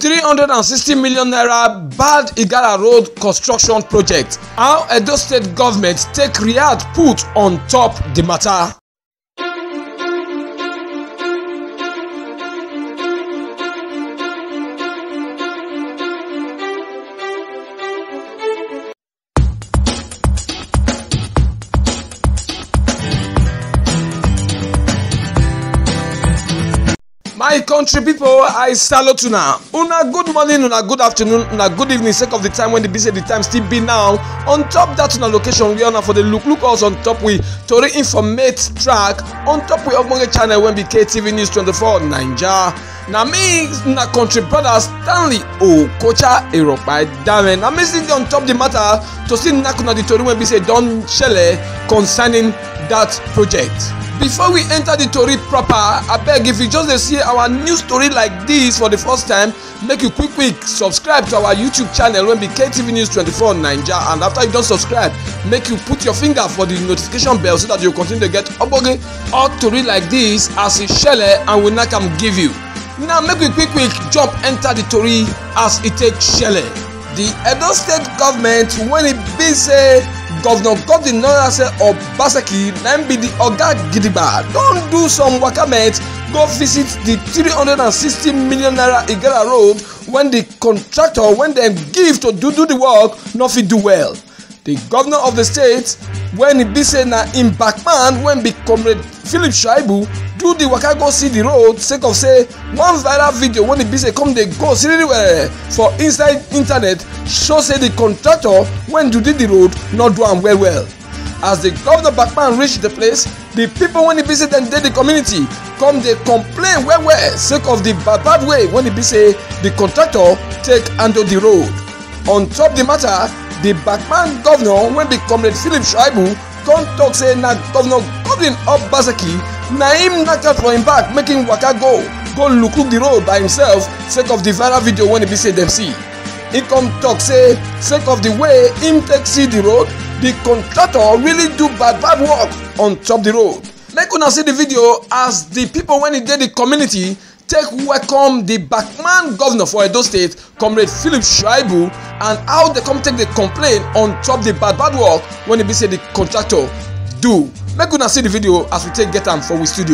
360 million naira bad Igala road construction project. How Edo State government take react put on top the matter. My country people, I salute una. Una good morning, una good afternoon, una good evening. Sake of the time when the busy the time still be now. On top that una location we are for the look us on top we Tori informate track. On top we Ogbonge channel when be KTV News 24 Naija. Na me, na country brother Stanley Okocha Eropai Dame. Na me sitting on top the matter to see nakuna the Tori when be say don shele concerning that project. Before we enter the story proper, I beg if you just see our new story like this for the first time, make you quick subscribe to our YouTube channel when be KTV News 24 Naija, and after you don subscribe, make you put your finger for the notification bell so that you continue to get ogbonge all story like this as e shele and we not am give you. Now make we quick jump enter the story as it take shele. The Edo State government when it be say Governor Godwin Nonase Obaseki na be the oga gidigba don do some wakamet go visit the 360 million naira Igala road when the contractor when dem give to do the work no fit do well. The governor of the state when e be say na im backman when be Comrade Philip Shaibu do the waka go see the road sake of say one viral video when e be say come dey go siririwere for inside internet show say the contractor when do the road not do am well. As the governor backman reach the place, the people when e be say dem dey the community come dey complain well sake of the bad way when e be say the contractor take handle the road. On top the matter, the backman governor when be Comrade Philip Shaibu come talk say na Governor Godwin Obaseki na him knack out for him back making waka go look the road by himself sake of the viral video when e be say dem see. He come talk say sake of the way him take see the road, the contractor really do bad work on top the road. Make una see the video as the people when e dey the community take welcome the backman governor for Edo State, Comrade Philip Shaibu, and how they come take the complaint on top the bad work when e be say the contractor do. Make una see the video as we take get am for we studio.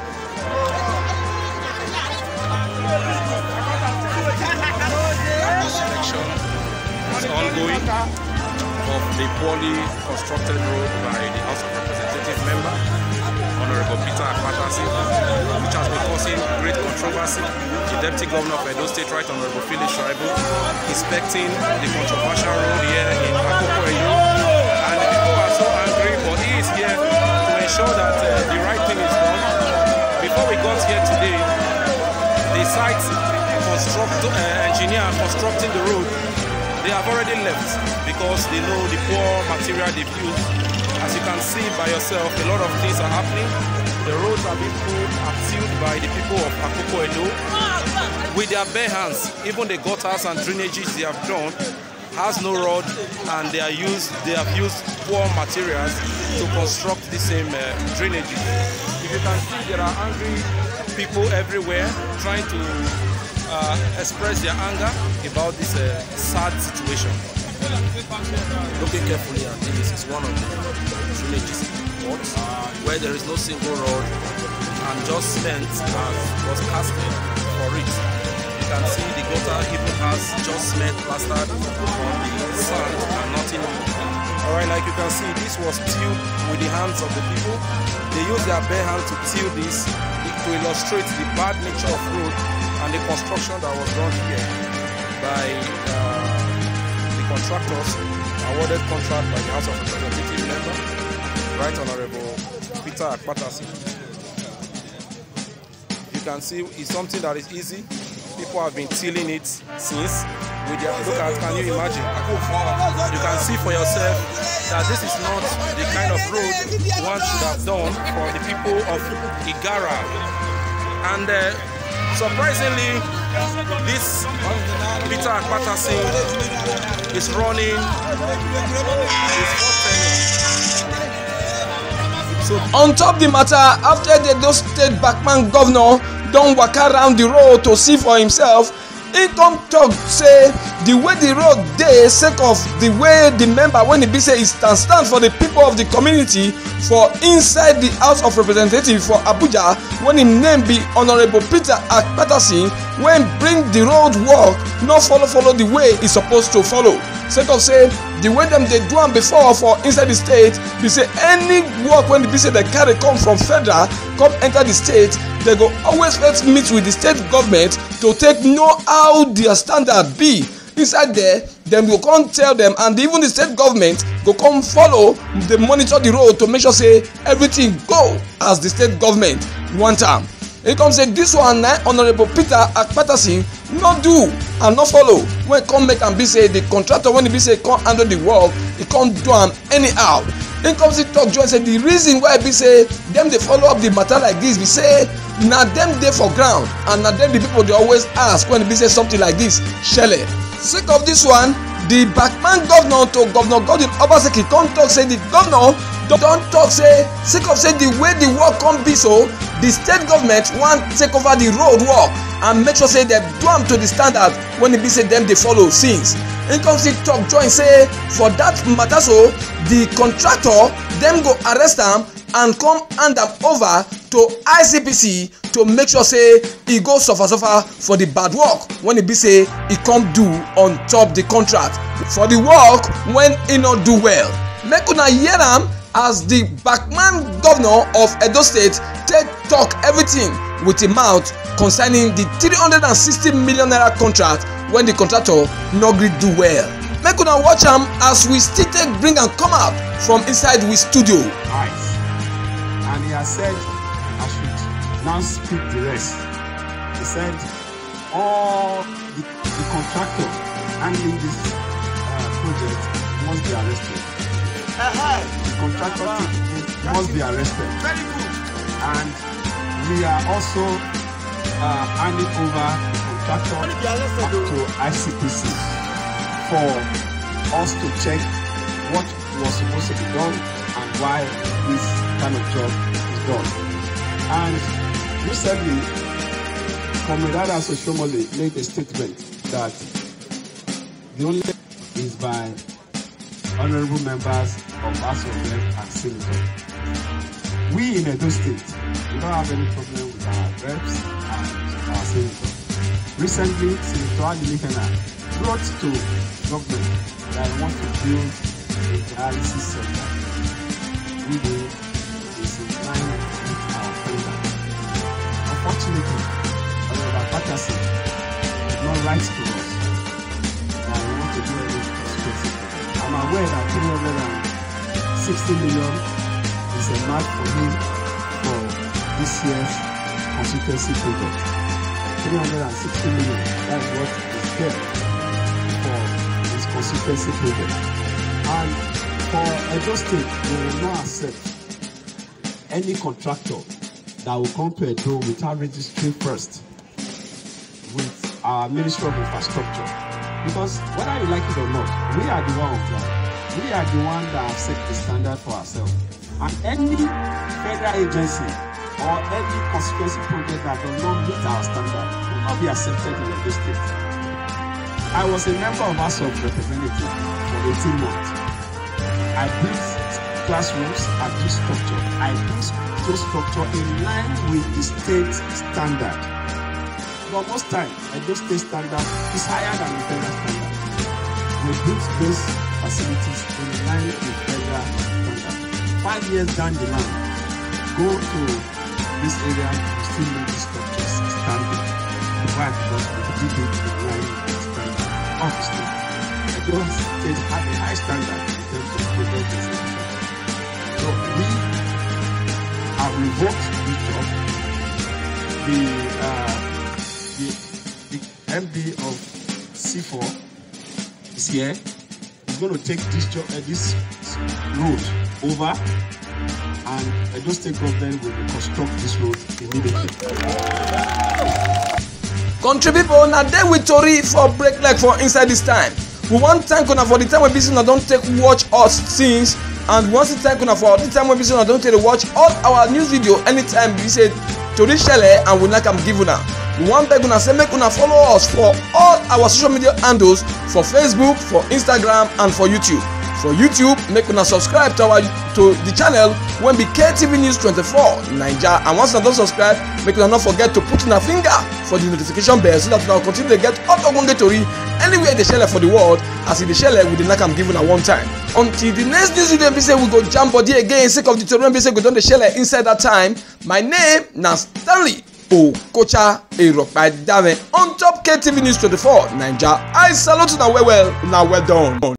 Ongoing of the poorly constructed road by the House of Representatives member, Honorable Peter Akpatasi, which has been causing great controversy. The Deputy Governor of Edo State, Right Honorable Philip Shaibu, inspecting the controversial road here in Akoko Edo, and the people are so angry, but he is here to ensure that the right thing is done. Before we got here today, the site engineer constructing the road, they have already left because they know the poor material they've used. As you can see by yourself, a lot of things are happening. The roads are being tilled by the people of Akoko Edo with their bare hands. Even the gutters and drainages they have done has no rod, and they have used poor materials to construct the same drainages. If you can see, there are angry people everywhere trying to express their anger about this sad situation. Looking carefully at this is one of the drainages spots where there is no single road and just cement was casted for it. You can see the gutter even has just cement plastered on the sand and nothing more. Alright, like you can see, this was tilled with the hands of the people. They use their bare hands to till this to illustrate the bad nature of road and the construction that was done here by the contractors awarded contract by the House of Representatives member, Right Honorable Peter Akpatasi. You can see it's something that is easy. People have been tilling it since. With their, look at, can you imagine? You can see for yourself that this is not the kind of road one should have done for the people of Igala. And surprisingly, this Peter Akpatasi is running his first tenure. So on top the matter, after the Edo State backman governor don waka around the road to see for himself, He come talk say the way the road dey sake of the way the member when e be say e stand for the people of the community for inside the House of Representatives for Abuja, when im name be Honourable Peter Akpatasin, when bring the road work no follow the way e suppose to follow, sake of say the way dem dey do am before for inside the state be say any work when be say dem carry come from federal come enter the state, they go always first meet with the state government to take know how their standard be. Inside there, dem go come tell them, and even the state government go come follow, dey monitor the road to make sure say everything go as the state government want am. He come say this one na Honourable Peter Akpatasin no do and no follow, when come make am be say the contractor when e be say come handle the work, e come do am anyhow. He come still talk join say the reason why be say dem dey follow up the matter like this be say na dem dey for ground and na dem the people dey always ask when e be say something like this shele. Sake of this one, the backman governor to Governor Godwin Obaseki come talk say the governor don talk say sake of say the way the work come be so, the state government wan take over the road work and make sure say dem do am to the standard when e be say dem dey follow since. He come still talk join say for that matter so the contractor dem go arrest am and come hand am over to ICPC to make sure say e go suffer for the bad work when e be say e come do on top the contract for the work when e no do well. Make una hear am as the backman governor of Edo State take talk everything with him mouth concerning the 360 million naira contract when the contractor no gree do well. Make una watch am as we still take bring am come out from inside we studio. Nice. And he has said I should now speak the rest. He said all the contractor handling this project must be arrested. The contractor must be arrested. Very good. And we are also handing over the contractor to ICPC for us to check what was supposed to be done and why this kind of job is done. And recently, Comrade Soshomole made a statement that the only is by honorable members of House of Rep and Senators. We in Edo State, we don't have any problem with our reps and our senators. Recently, Senator Adilekena brought to government that I want to build a dialysis center. We do is in line with our program. Unfortunately, Honorable Patterson did not write to us that we want to do anything specific. I'm aware that 360 million is a mark for him for this year's constituency project. 360 million, that's what is there for this constituency project. And for Edo State, we will not accept any contractor that will come to Edo without registering first with our Ministry of Infrastructure. Because whether you like it or not, we are the one of that. We are the one that have set the standard for ourselves. And any federal agency or any constituency project that does not meet our standard will not be accepted in Edo State. I was a member of House of Representatives for 18 months. I built classrooms, I built structure. I built those structure in line with the state standard. But most times, Edo State standard is higher than the federal standard. We built those facilities in line with federal standard. 5 years down the line, go to this area, you still need the structures standing. Why? Because we did it in line with the standard of the state. Edo State had a high standard in terms of project execution. So we have revoked this job. The MD of C4 is here. He's going to take this road over, and Edo State government will reconstruct this road immediately. Country people, na dey with tori for break leg for inside this time. We wan thank una for the time wey be say una don take watch us since, and we wan still thank una for the time wey be say una don take watch all our news video anytime we say tori shele and we nakam give una. We wan beg una say make una follow us for all our social media handles for Facebook, for Instagram and for YouTube. For YouTube, make una subscribe to the channel when be KTV News 24 Naija, and once una don subscribe, make una not forget to put una finger for the notification bell so that una continue to get hot ogbonge tori anywhere dey shele for the world as e dey shele we dey knack am give una one time. Until the next news video be say we go jam body again sake of the tori wey be say go don dey shele inside that time. My name na Stanley Okocha Eropadave on top KTV News 24 Naija. I salute una well done.